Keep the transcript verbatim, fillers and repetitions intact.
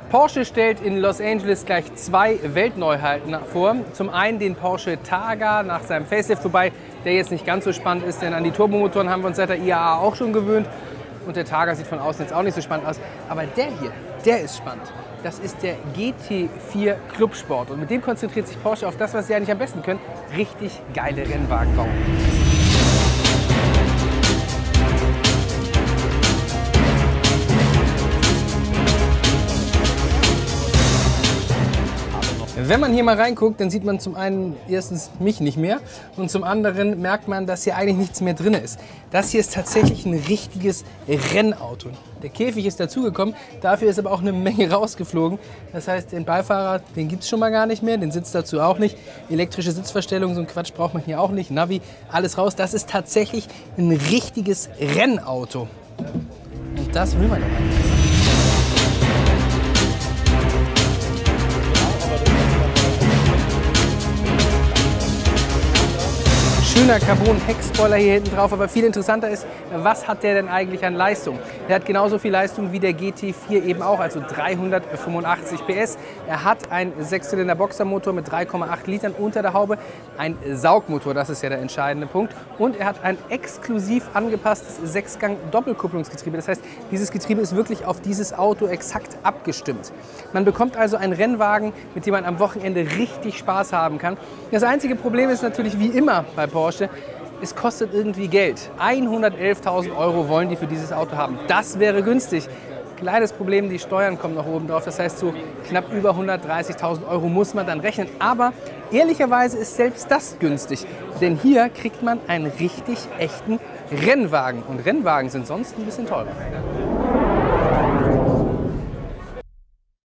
Porsche stellt in Los Angeles gleich zwei Weltneuheiten vor. Zum einen den Porsche Targa nach seinem Facelift, wobei der jetzt nicht ganz so spannend ist, denn an die Turbomotoren haben wir uns seit der I A A auch schon gewöhnt. Und der Targa sieht von außen jetzt auch nicht so spannend aus. Aber der hier, der ist spannend. Das ist der G T vier Clubsport. Und mit dem konzentriert sich Porsche auf das, was sie eigentlich am besten können: richtig geile Rennwagen bauen. Wenn man hier mal reinguckt, dann sieht man zum einen erstens mich nicht mehr und zum anderen merkt man, dass hier eigentlich nichts mehr drin ist. Das hier ist tatsächlich ein richtiges Rennauto. Der Käfig ist dazugekommen, dafür ist aber auch eine Menge rausgeflogen. Das heißt, den Beifahrer, den gibt es schon mal gar nicht mehr, den Sitz dazu auch nicht. Elektrische Sitzverstellung, so ein Quatsch braucht man hier auch nicht. Navi, alles raus. Das ist tatsächlich ein richtiges Rennauto. Und das will man ja eigentlich. Schöner Carbon-Heckspoiler hier hinten drauf, aber viel interessanter ist, was hat der denn eigentlich an Leistung? Der hat genauso viel Leistung wie der G T vier eben auch, also dreihundertfünfundachtzig P S. Er hat einen Sechszylinder-Boxermotor mit drei Komma acht Litern unter der Haube, ein Saugmotor, das ist ja der entscheidende Punkt. Und er hat ein exklusiv angepasstes Sechsgang-Doppelkupplungsgetriebe. Das heißt, dieses Getriebe ist wirklich auf dieses Auto exakt abgestimmt. Man bekommt also einen Rennwagen, mit dem man am Wochenende richtig Spaß haben kann. Das einzige Problem ist natürlich wie immer bei Porsche: es kostet irgendwie Geld. hundertelftausend Euro wollen die für dieses Auto haben. Das wäre günstig. Kleines Problem, die Steuern kommen noch oben drauf. Das heißt, so knapp über hundertdreißigtausend Euro muss man dann rechnen. Aber ehrlicherweise ist selbst das günstig. Denn hier kriegt man einen richtig echten Rennwagen. Und Rennwagen sind sonst ein bisschen teurer.